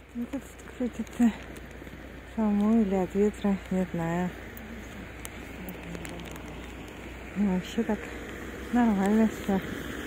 Вот этот крутится саму или от ветра, не знаю. Ну, вообще так нормально все.